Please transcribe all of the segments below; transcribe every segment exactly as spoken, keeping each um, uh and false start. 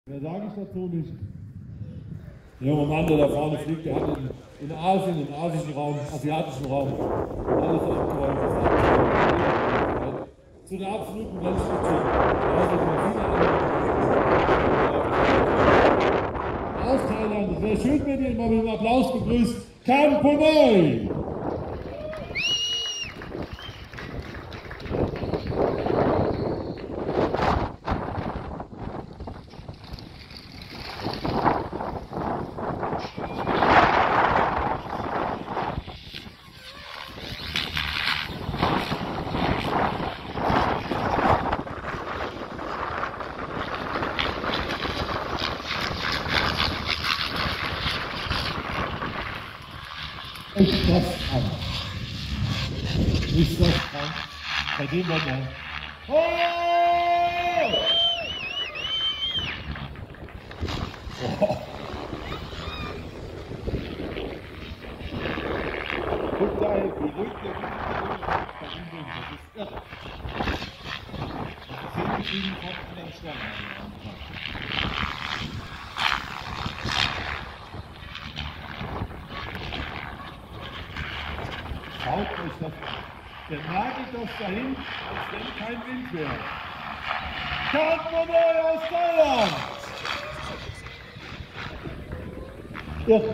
Mehr sage ich dazu nicht. Der junge Mann, der da vorne fliegt, der hat in, in Asien, im asischen Raum, asiatischen Raum, alles abgeräumt. Zu der absoluten Weltspitze. Aus Thailand, es wäre schön, wenn ihr mal mit einem Applaus begrüßt, Kamponoi! Nicht das an. Nicht das an. Bei dem war der. Oh! Oh! Guck da, wie ruhig der Verbindung. Das ist irre. Das ist zehn Minuten fast in der Sterne. Schaut euch das an. Der nagelt das dahin, als wenn kein Wind wäre. Kamponoi aus Thailand! Ja.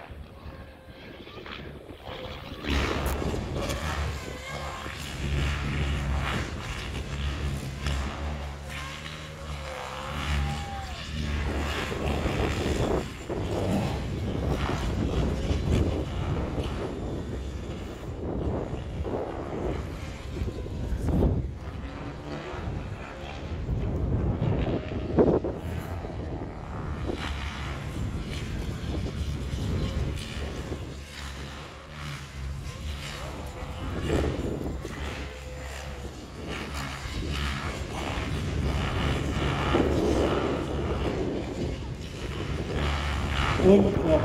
Und noch.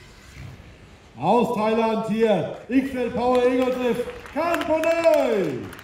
Aus Thailand hier, X L Power Eagle Drift, Kamponoi!